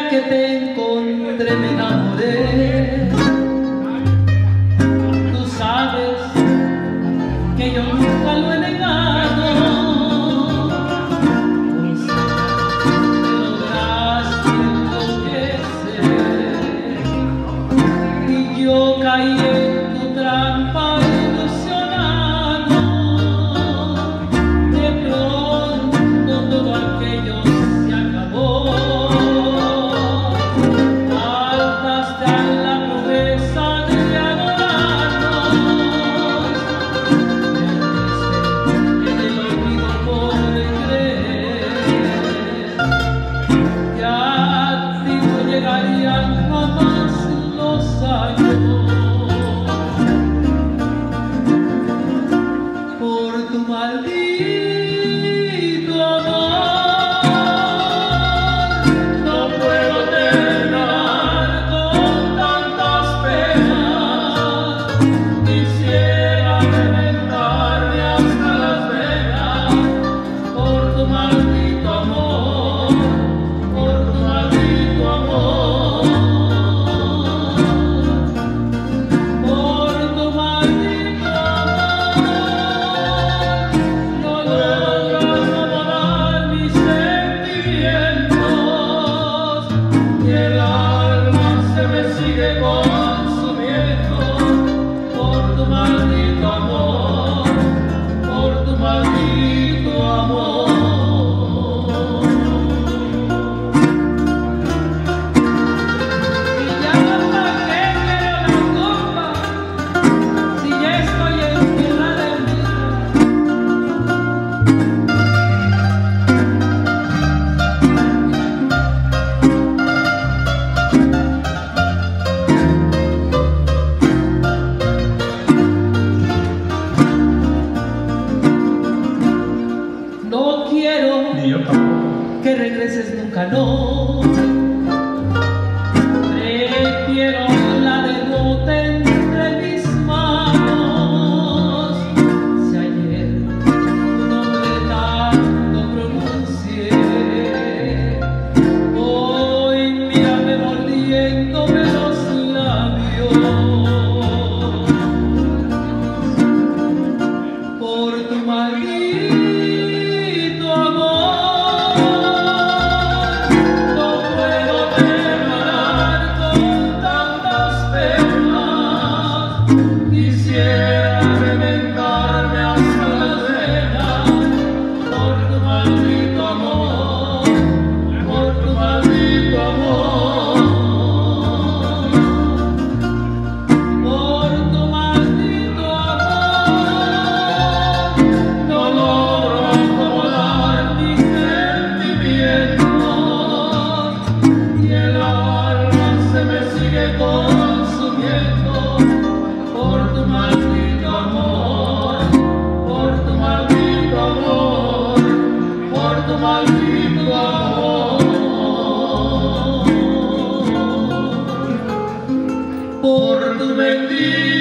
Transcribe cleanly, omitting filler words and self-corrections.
día que te encontré me enamoré. Tú sabes que yo nunca lo he negado. Hoy sé que lograste enloquecer y yo caí en tu trampa ilusionado. De pronto todo aquello se acabó. Faltaste a la promesa de adorarnos. Me en el olvido por creer que a ti no llegarían jamás los años. Por tu maldito amor no puedo terminar con tantas penas. Quisiera reventarme hasta las venas por tu maldito amor, por tu maldito amor, por tu maldito amor. No logras acomodar mis sentimientos y el alma se me sigue consumiendo por tu maldito amor, por tu maldito amor. Y ya para qué quiero la culpa si ya estoy en tierra de mí. No quiero Ni yo tampoco. que regreses nunca, no. Prefiero la derrota entre mis manos. Si ayer tu nombre tanto pronuncié, hoy mírame mordiéndome los labios por tu maldito amor. No puedo terminar con tantas penas. Quisiera reventarme hasta las venas por tu maldito amor, por tu maldito amor, por tu maldito amor. No logro acomodar mis sentimientos y el alma se me sigue consumiendo por tu maldito amor, por tu maldito amor, por tu maldito amor, por tu bendito